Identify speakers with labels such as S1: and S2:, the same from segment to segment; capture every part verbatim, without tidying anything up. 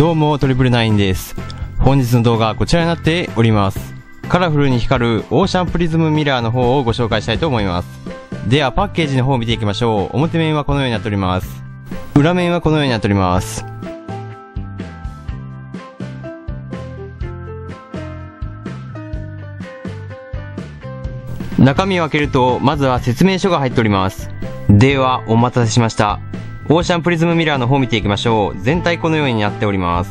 S1: どうもトリプルナインです。本日の動画はこちらになっております。カラフルに光るオーシャンプリズムミラーの方をご紹介したいと思います。ではパッケージの方を見ていきましょう。表面はこのようになっております。裏面はこのようになっております。中身を開けるとまずは説明書が入っております。ではお待たせしました。オーシャンプリズムミラーの方を見ていきましょう。全体このようになっております。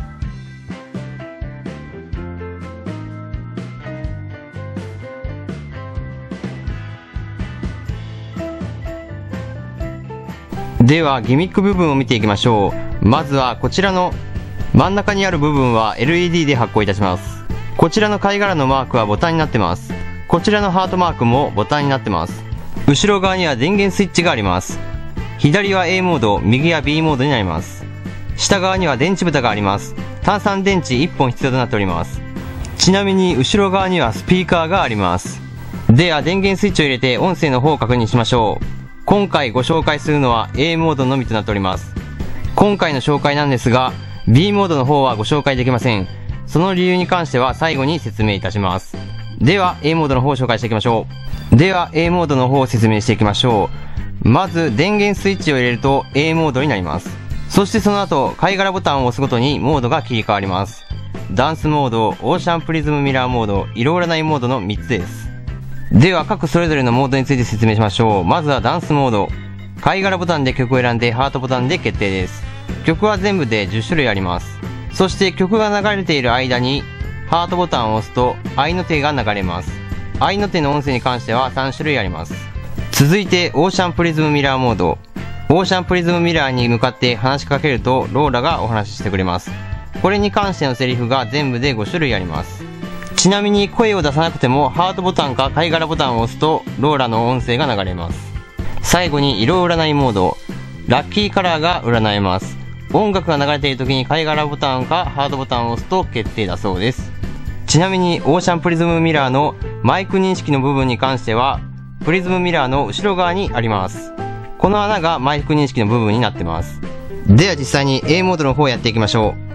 S1: ではギミック部分を見ていきましょう。まずはこちらの真ん中にある部分は エルイーディー で発光いたします。こちらの貝殻のマークはボタンになってます。こちらのハートマークもボタンになってます。後ろ側には電源スイッチがあります。左は エー モード、右は ビー モードになります。下側には電池蓋があります。単三電池いっぽん必要となっております。ちなみに後ろ側にはスピーカーがあります。では電源スイッチを入れて音声の方を確認しましょう。今回ご紹介するのは エー モードのみとなっております。今回の紹介なんですが ビー モードの方はご紹介できません。その理由に関しては最後に説明いたします。では エー モードの方を紹介していきましょう。では エー モードの方を説明していきましょう。まず電源スイッチを入れると エー モードになります。そしてその後貝殻ボタンを押すごとにモードが切り替わります。ダンスモード、オーシャンプリズムミラーモード、色占いモードのみっつです。では各それぞれのモードについて説明しましょう。まずはダンスモード。貝殻ボタンで曲を選んでハートボタンで決定です。曲は全部でじゅっしゅるいあります。そして曲が流れている間にハートボタンを押すと合いの手が流れます。合いの手の音声に関してはさんしゅるいあります。続いてオーシャンプリズムミラーモード。オーシャンプリズムミラーに向かって話しかけるとローラがお話ししてくれます。これに関してのセリフが全部でごしゅるいあります。ちなみに声を出さなくてもハートボタンか貝殻ボタンを押すとローラの音声が流れます。最後に色占いモード。ラッキーカラーが占えます。音楽が流れている時に貝殻ボタンかハートボタンを押すと決定だそうです。ちなみにオーシャンプリズムミラーのマイク認識の部分に関してはプリズムミラーの後ろ側にあります。この穴がマイク認識の部分になってます。では実際に エー モードの方をやっていきましょう。 エー モード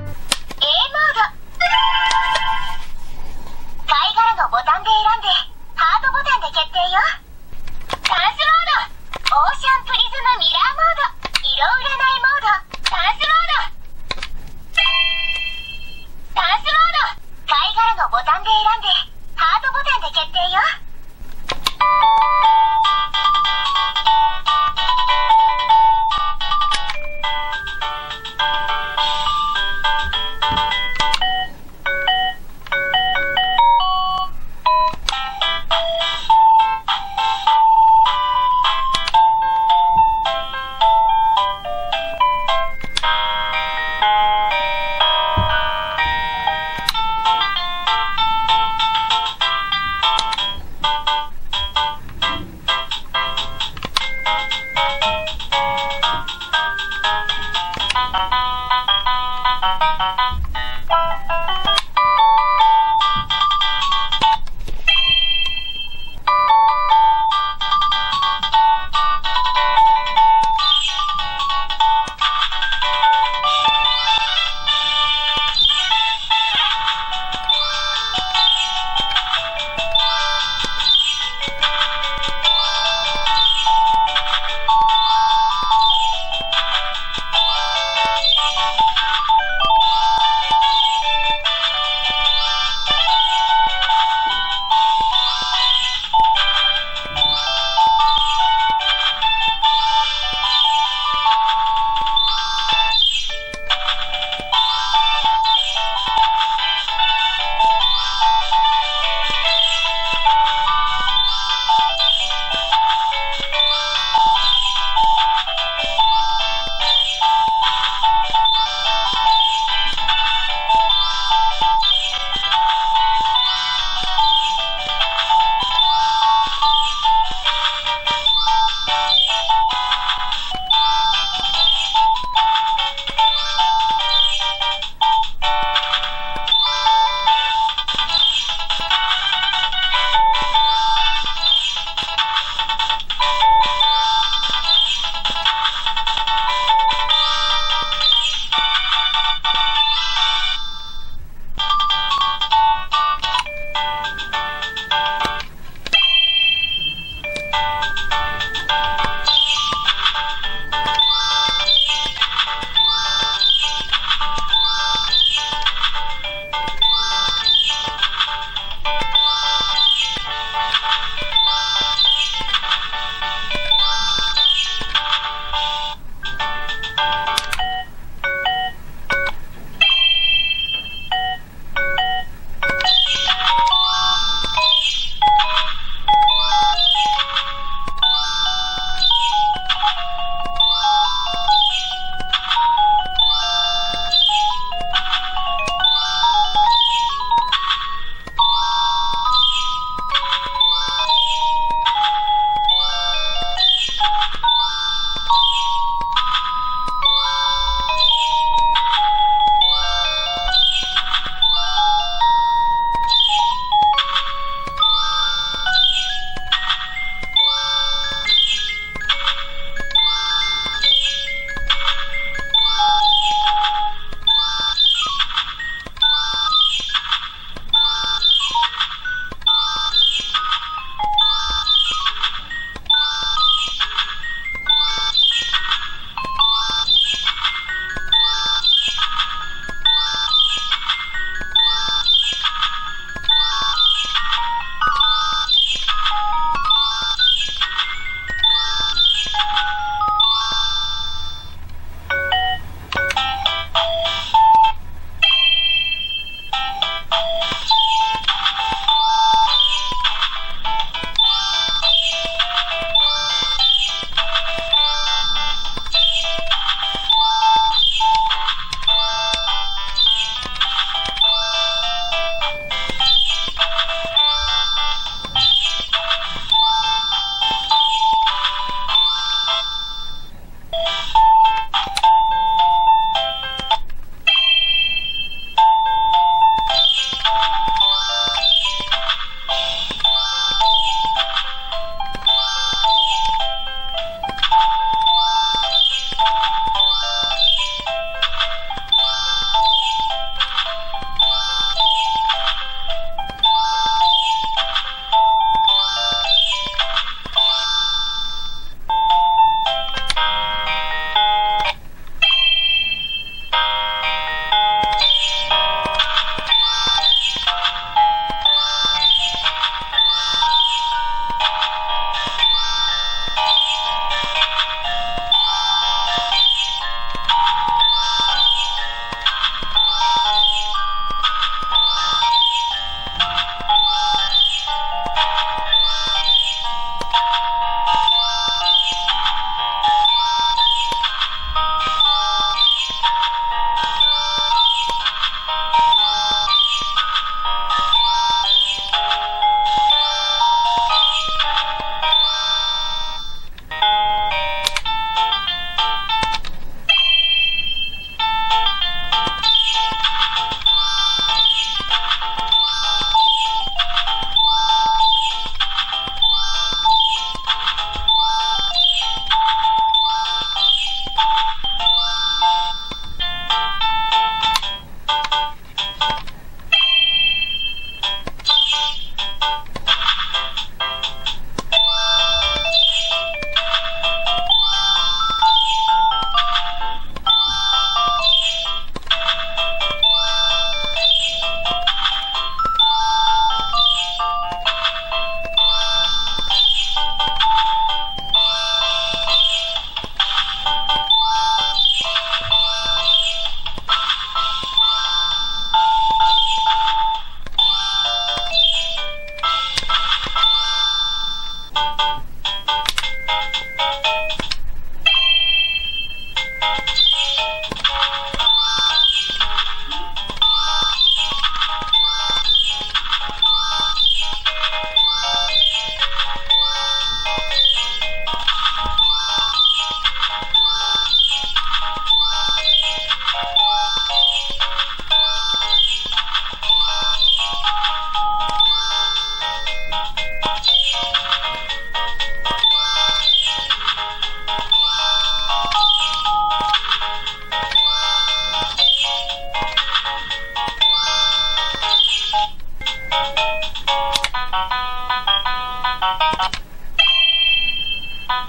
S1: 貝殻のボタンで選んでハートボタンで決定よ。ダンスモード、オーシャンプリズムミラーモード、色占いモード、ダンスモードダンスモード、貝殻のボタンで選んでハートボタンで決定よ。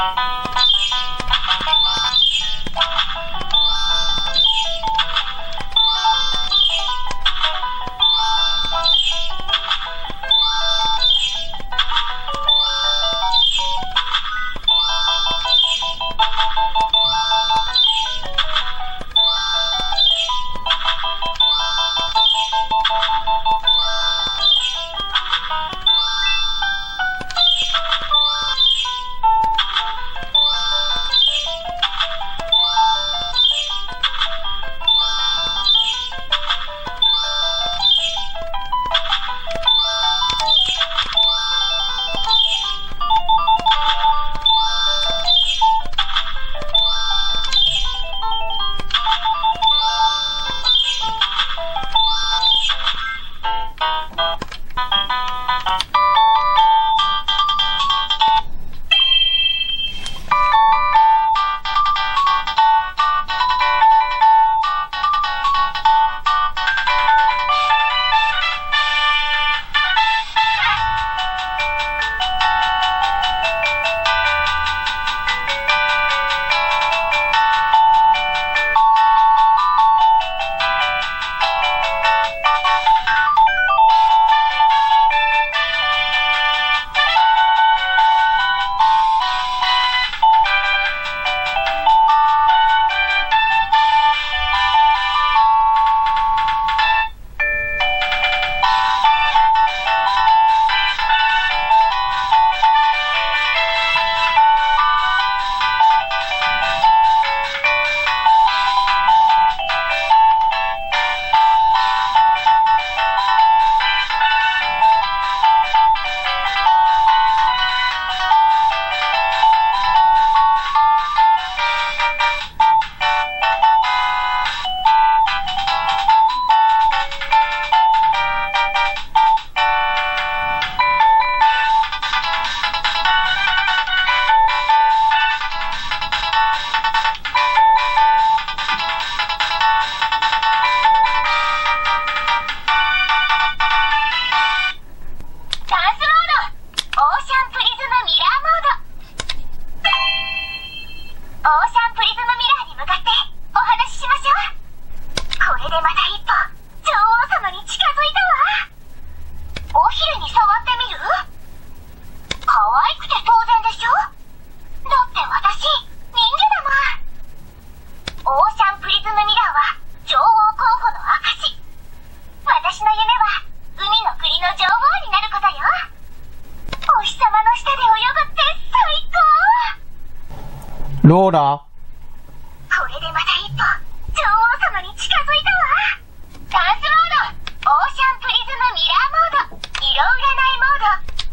S1: ローラ。
S2: これでまた一歩、女王様に近づいたわ。ダンスモード、オーシャンプリズムミラーモード、色占いモード。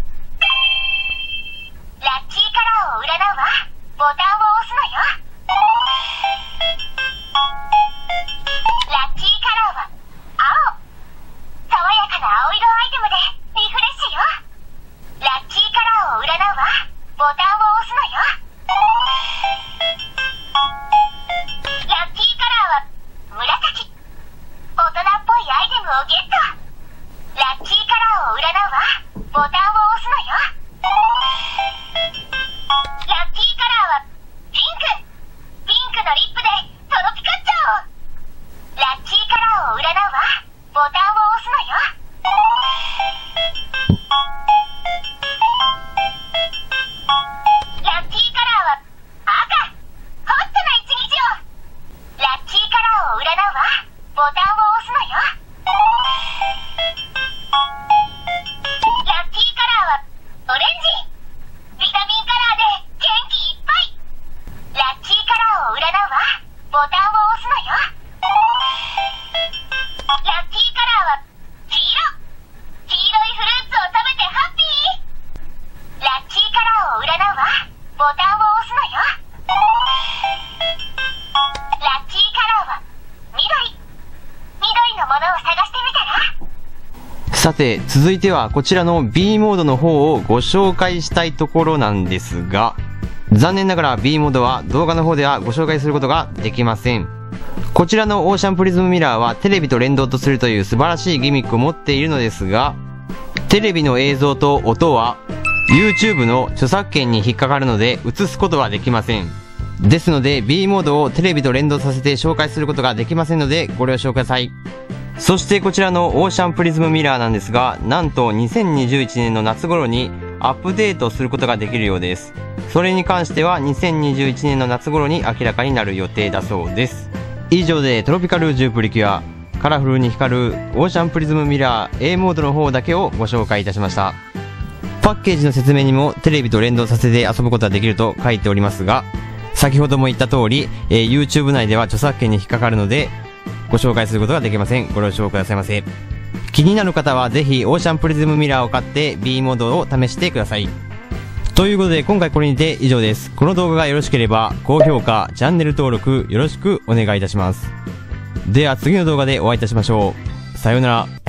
S2: ラッキーカラーを占うわ。ボタンを押すのよ。ラッキーカラーは青。爽やかな青色アイテムでリフレッシュよ。ラッキーカラーを占うわ。ボタンを押すのよ。ラッキーカラーは紫。大人っぽいアイテムをゲット。ラッキーカラーを占うわ。ボタンを押すのよ。ラッキーカラーはピンク。ピンクのリップでトロピカっちゃおう。ラッキーカラーを占うわ。ボタンを押すのよ。ラッキーカラーは赤。ホットな一日を。ラッキーカラーを占うわ。ボタンを押すのよ。ラッキーカラーはオレンジ。ビタミンカラーで元気いっぱい。ラッキーカラーを占うわ。ボタンを押すのよ。ラッキーカラーは黄色。黄色いフルーツを食べてハッピー。ラッキーカラーを占うわ。ボタンを押すのよ。ラッキーカラーは緑。緑のものを探してみたら。
S1: さて、続いてはこちらの B モードの方をご紹介したいところなんですが、残念ながら B モードは動画の方ではご紹介することができません。こちらのオーシャンプリズムミラーはテレビと連動とするという素晴らしいギミックを持っているのですが、テレビの映像と音は YouTube の著作権に引っかかるので映すことはできません。ですので B モードをテレビと連動させて紹介することができませんのでご了承ください。そしてこちらのオーシャンプリズムミラーなんですが、なんとにせんにじゅういちねんの夏頃にアップデートすることができるようです。それに関してはにせんにじゅういちねんの夏頃に明らかになる予定だそうです。以上でトロピカルジュープリキュアカラフルに光るオーシャンプリズムミラー A モードの方だけをご紹介いたしました。パッケージの説明にもテレビと連動させて遊ぶことができると書いておりますが、先ほども言った通り、えー、YouTube 内では著作権に引っかかるのでご紹介することができません。ご了承くださいませ。気になる方はぜひオーシャンプリズムミラーを買って B モードを試してください。ということで今回これにて以上です。この動画がよろしければ高評価、チャンネル登録よろしくお願いいたします。では次の動画でお会いいたしましょう。さようなら。